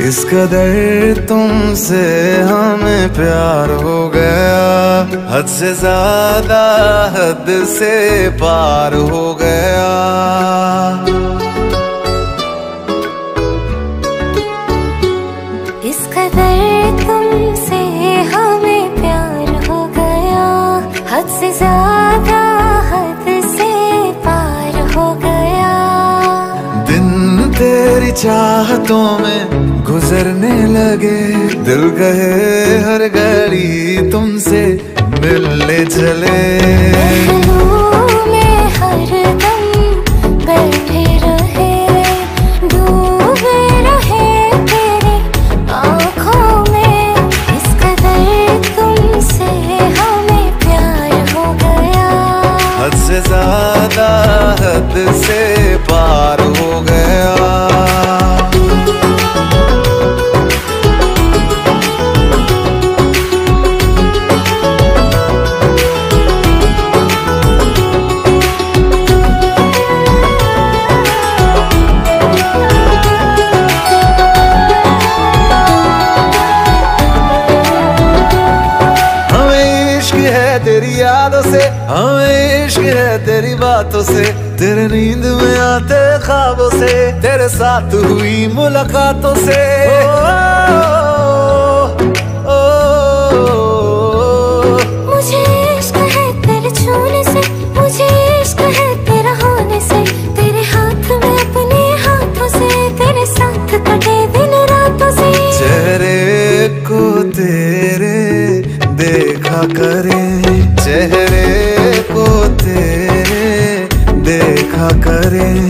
इस कदर तुमसे हमें प्यार हो गया, हद से ज्यादा हद से पार हो गया। इस कदर तुमसे हमें प्यार हो गया, हद से ज्यादा हद से पार हो गया। दिन तेरी चाहतों में गुजरने लगे, दिल कहे हर घड़ी तुमसे मिलने चले। महलों में हरदम बैठे रहे, डूबे रहे तेरी आँखों में। इस कदर तुमसे हमें प्यार हो गया, हद से ज्यादा हद से पार हो गया। तेरी यादों से हमें इश्क है, तेरी बातों से, तेरे नींद में आते ख्वाबों से, तेरे साथ हुई मुलाकातों से। मुझे इश्क है तेरे छूने से, मुझे इश्क है तेरा होने से, तेरे हाथ में अपने हाथों से, तेरे साथ कटे दिन रातों से। चेहरे को तेरे देखा करें, चेहरे को तेरे देखा करें।